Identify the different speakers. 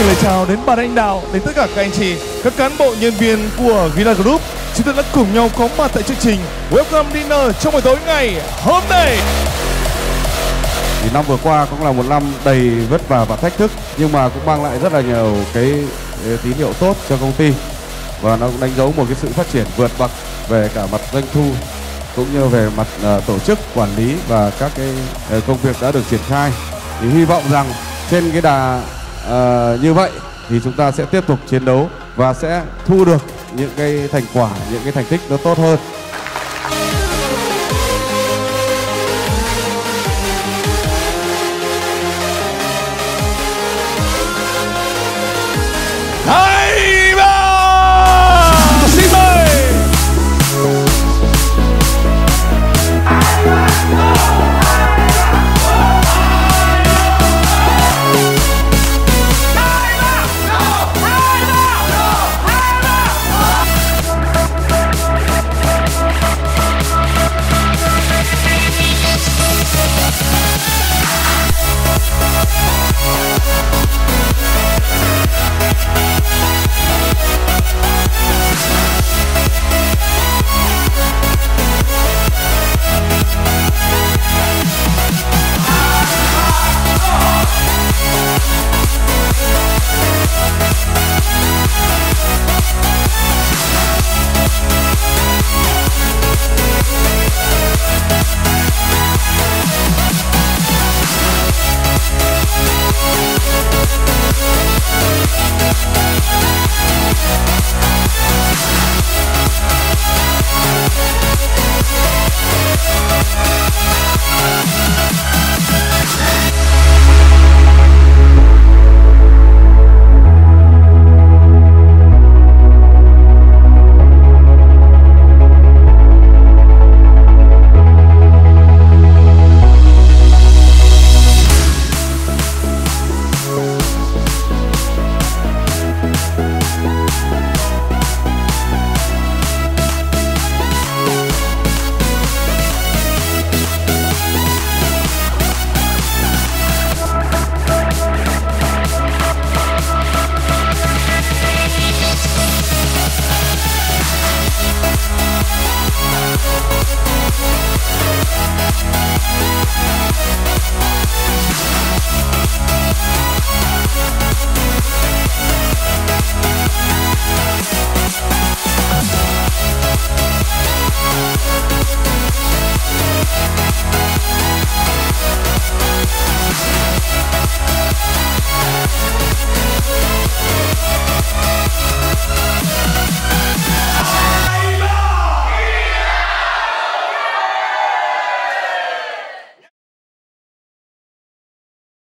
Speaker 1: gửi lời chào đến ban lãnh đạo, đến tất cả các anh chị, các cán bộ nhân viên của Villa Group. Chúng ta đã cùng nhau có mặt tại chương trình Welcome Dinner trong buổi tối ngày hôm nay.
Speaker 2: Thì năm vừa qua cũng là một năm đầy vất vả và thách thức, nhưng mà cũng mang lại rất là nhiều cái tín hiệu tốt cho công ty, và nó cũng đánh dấu một cái sự phát triển vượt bậc về cả mặt doanh thu cũng như về mặt tổ chức quản lý và các cái công việc đã được triển khai. Thì hy vọng rằng trên cái đà như vậy thì chúng ta sẽ tiếp tục chiến đấu và sẽ thu được những cái thành quả, những cái thành tích nó tốt hơn.